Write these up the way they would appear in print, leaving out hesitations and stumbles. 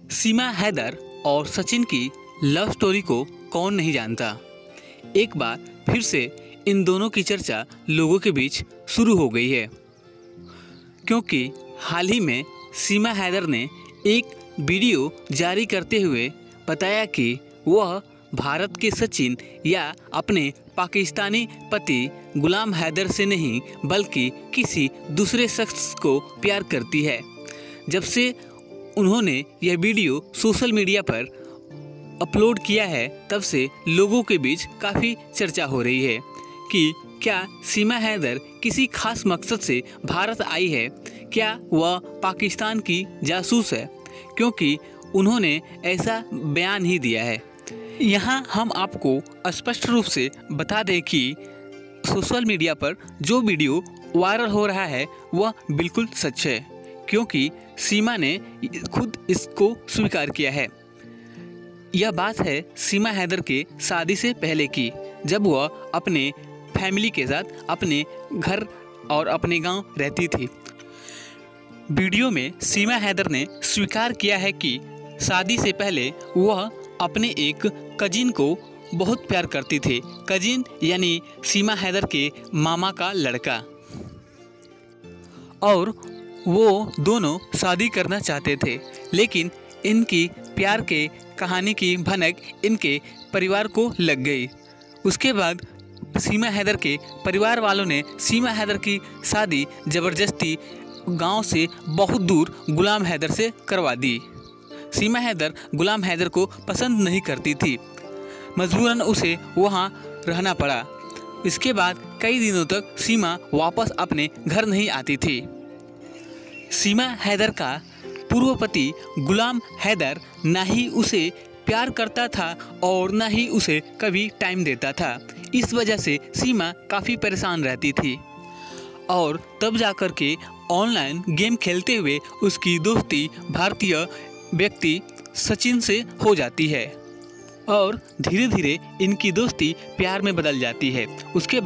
सीमा हैदर और सचिन की love story को कौन नहीं जानता। एक बार फिर से इन दोनों की चर्चा लोगों के बीच शुरू हो गई है, क्योंकि हाल ही में सीमा हैदर ने एक वीडियो जारी करते हुए बताया कि वह भारत के सचिन या अपने पाकिस्तानी पति गुलाम हैदर से नहीं बल्कि किसी दूसरे शख्स को प्यार करती है। जब से उन्होंने यह वीडियो सोशल मीडिया पर अपलोड किया है, तब से लोगों के बीच काफ़ी चर्चा हो रही है कि क्या सीमा हैदर किसी खास मकसद से भारत आई है, क्या वह पाकिस्तान की जासूस है, क्योंकि उन्होंने ऐसा बयान ही दिया है। यहाँ हम आपको स्पष्ट रूप से बता दें कि सोशल मीडिया पर जो वीडियो वायरल हो रहा है वह बिल्कुल सच है, क्योंकि सीमा ने खुद इसको स्वीकार किया है। यह बात है सीमा हैदर के शादी से पहले की, जब वह अपने फैमिली के साथ अपने घर और अपने गांव रहती थी। वीडियो में सीमा हैदर ने स्वीकार किया है कि शादी से पहले वह अपने एक कजिन को बहुत प्यार करती थी। कजिन यानी सीमा हैदर के मामा का लड़का, और वो दोनों शादी करना चाहते थे, लेकिन इनकी प्यार के कहानी की भनक इनके परिवार को लग गई। उसके बाद सीमा हैदर के परिवार वालों ने सीमा हैदर की शादी ज़बरदस्ती गांव से बहुत दूर गुलाम हैदर से करवा दी। सीमा हैदर गुलाम हैदर को पसंद नहीं करती थी, मजबूरन उसे वहां रहना पड़ा। इसके बाद कई दिनों तक सीमा वापस अपने घर नहीं आती थी। सीमा हैदर का पूर्व पति गुलाम हैदर ना ही उसे प्यार करता था और ना ही उसे कभी टाइम देता था। इस वजह से सीमा काफ़ी परेशान रहती थी, और तब जाकर के ऑनलाइन गेम खेलते हुए उसकी दोस्ती भारतीय व्यक्ति सचिन से हो जाती है, और धीरे धीरे इनकी दोस्ती प्यार में बदल जाती है। उसके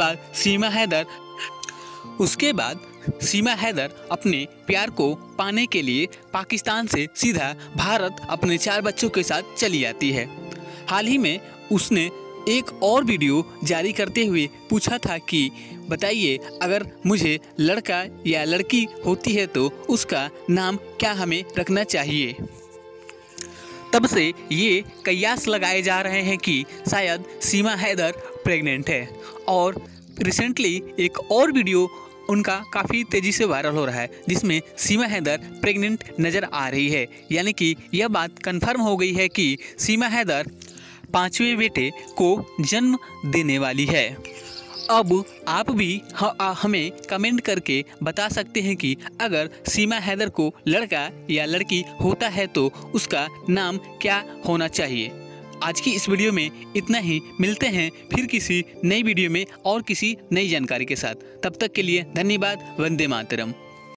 बाद सीमा हैदर अपने प्यार को पाने के लिए पाकिस्तान से सीधा भारत अपने 4 बच्चों के साथ चली आती है। हाल ही में उसने एक और वीडियो जारी करते हुए पूछा था कि बताइए, अगर मुझे लड़का या लड़की होती है तो उसका नाम क्या हमें रखना चाहिए। तब से ये कयास लगाए जा रहे हैं कि शायद सीमा हैदर प्रेग्नेंट है, और रिसेंटली एक और वीडियो उनका काफ़ी तेज़ी से वायरल हो रहा है, जिसमें सीमा हैदर प्रेग्नेंट नज़र आ रही है। यानी कि यह बात कंफर्म हो गई है कि सीमा हैदर 5वें बेटे को जन्म देने वाली है। अब आप भी हमें कमेंट करके बता सकते हैं कि अगर सीमा हैदर को लड़का या लड़की होता है तो उसका नाम क्या होना चाहिए। आज की इस वीडियो में इतना ही। मिलते हैं फिर किसी नई वीडियो में और किसी नई जानकारी के साथ। तब तक के लिए धन्यवाद। वंदे मातरम।